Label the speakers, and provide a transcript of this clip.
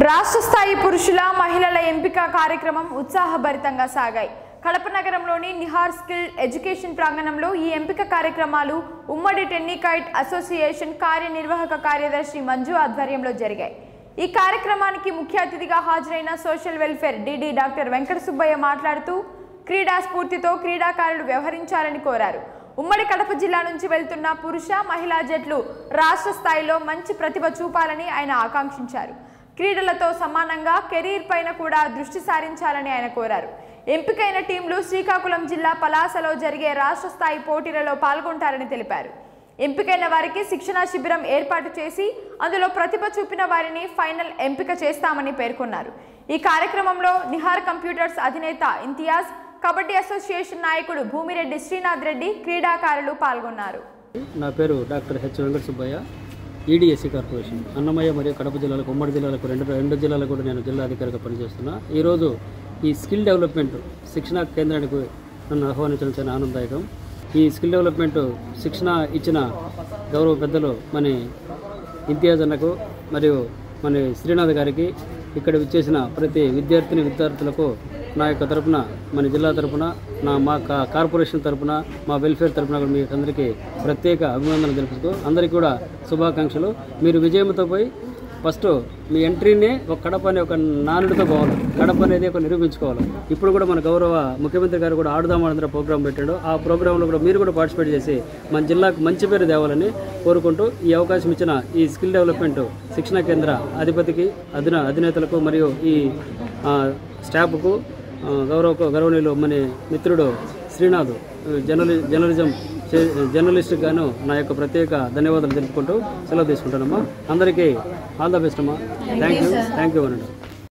Speaker 1: రాష్ట్ర స్థాయి పురుషుల మహిళల ఎంపిక కార్యక్రమం ఉత్సాహభరితంగా సాగాయి. కడప నగరంలోని నిహార్ స్కిల్ ఎడ్యుకేషన్ ప్రాంగణంలో ఈ ఎంపిక కార్యక్రమాలు ఉమ్మడి టెన్నికైట్ అసోసియేషన్ కార్యనిర్వాహక కార్యదర్శి మంజు ఆధ్వర్యంలో జరిగాయి. ఈ కార్యక్రమానికి ముఖ్య అతిథిగా హాజరైన social welfare DD doctor Venkata Subbaiah మాట్లాడుతూ క్రీడా స్ఫూర్తితో క్రీడాకారులు వ్యవహరించాలని కోరారు. ఉమ్మడి కడప జిల్లా నుంచి వెళ్తున్న పురుష మహిళా జట్లు రాష్ట్ర స్థాయిలో మంచి ప్రతిభ చూపాలని ఆయన ఆకాంక్షించారు. క్రీడలతో సమానంగా కెరీర్ పైన కూడా దృష్టి సారించాలని ఆయన కోరారు. ఎంపికైన టీంలు శ్రీకాకుళం జిల్లా పలాసలో జరిగే రాష్ట్ర స్థాయి పోటీలలో పాల్గొంటారని తెలిపారు. ఎంపికైన వారికి శిక్షణా శిబిరం ఏర్పాటు చేసి అందులో ప్రతిభ చూపిన వారిని ఫైనల్ ఎంపిక చేస్తామని పేర్కొన్నారు. ఈ కార్యక్రమంలో నిహార్ కంప్యూటర్స్ అధినేత ఇంతియాజ్, కబడ్డీ అసోసియేషన్ నాయకుడు భూమిరెడ్డి శ్రీనాథ్ రెడ్డి, క్రీడాకారులు పాల్గొన్నారు.
Speaker 2: నా పేరు doctor H Venkata Subbaiah, EDSC corporation Annamayya మరియు కడప జిల్లాలకు, ఉమ్మడి జిల్లాలకు రెండు జిల్లాలకు కూడా నేను జిల్లా అధికారిగా పనిచేస్తున్నా. ఈరోజు ఈ స్కిల్ డెవలప్మెంట్ శిక్షణా కేంద్రానికి నన్ను ఆహ్వానించడం చాలా ఆనందదాయకం. ఈ స్కిల్ డెవలప్మెంట్ శిక్షణ ఇచ్చిన గౌరవ పెద్దలు మన ఇంతియాజ్ అన్నకు మరియు మన శ్రీనాథ్ గారికి, ఇక్కడ విచ్చేసిన ప్రతి విద్యార్థులకు నా యొక్క తరపున, మన జిల్లా తరపున, మా కార్పొరేషన్ తరపున, మా వెల్ఫేర్ తరపున కూడా మీకు అందరికీ ప్రత్యేక అభినందనలు తెలుపుతూ అందరికీ కూడా శుభాకాంక్షలు. మీరు విజయంతో పోయి ఫస్ట్ మీ ఎంట్రీనే ఒక కడప అనే ఒక నానుడితో పోవాలి. కడప అనేది ఒక నిరూపించుకోవాలి. ఇప్పుడు కూడా మన గౌరవ ముఖ్యమంత్రి గారు కూడా ఆడుదాం ఆంధ్ర ప్రోగ్రాం పెట్టాడు. ఆ ప్రోగ్రాంలో కూడా మీరు కూడా పార్టిసిపేట్ చేసి మన జిల్లాకు మంచి పేరు తేవాలని కోరుకుంటూ ఈ అవకాశం ఇచ్చిన ఈ స్కిల్ డెవలప్మెంట్ శిక్షణా కేంద్ర అధిపతికి, అధినేతలకు మరియు ఈ స్టాఫ్కు, గౌరవనీయులు మన మిత్రుడు శ్రీనాథ్ జర్నలిస్ట్ గాను నా యొక్క ప్రత్యేక ధన్యవాదాలు తెలుపుకుంటూ సెలవు తీసుకుంటానమ్మా. అందరికీ ఆల్ ద బెస్ట్ అమ్మా. థ్యాంక్ యూ అనండి.